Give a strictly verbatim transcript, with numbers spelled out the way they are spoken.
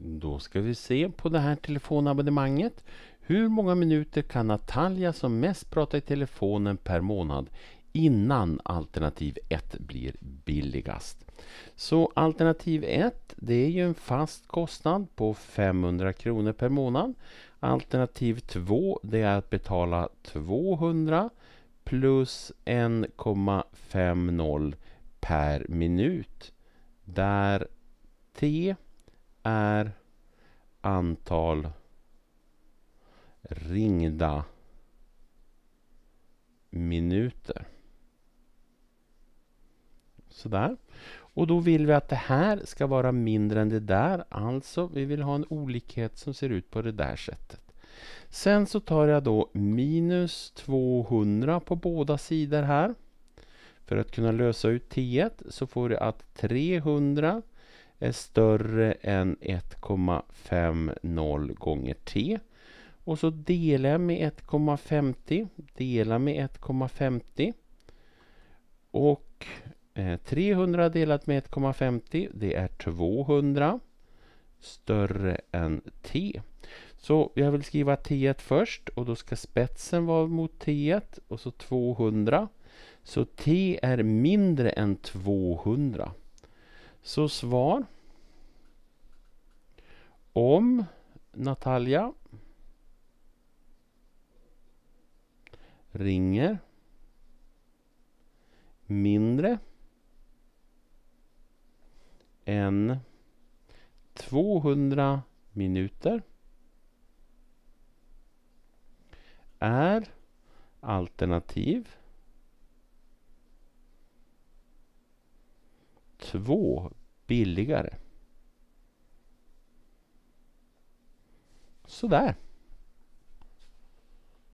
Då ska vi se på det här telefonabonnemanget. Hur många minuter kan Natalia som mest prata i telefonen per månad innan alternativ ett blir billigast? Så alternativ ett, det är ju en fast kostnad på femhundra kronor per månad. Alternativ två, det är att betala tvåhundra plus en komma femtio per minut. Där T är antal ringda minuter. Sådär. Och då vill vi att det här ska vara mindre än det där. Alltså vi vill ha en olikhet som ser ut på det där sättet. Sen så tar jag då minus tvåhundra på båda sidor här. För att kunna lösa ut T ett så får jag att trehundra är större än ett komma femtio gånger T. Och så delar jag med ett komma femtio. Delar med ett komma femtio. Och eh, trehundra delat med ett komma femtio, det är tvåhundra. Större än T. Så jag vill skriva T ett först. Och då ska spetsen vara mot T ett. Och så tvåhundra. Så T är mindre än tvåhundra. Så svar. Om Natalia ringer mindre än tvåhundra minuter är alternativ två billigare. Sådär.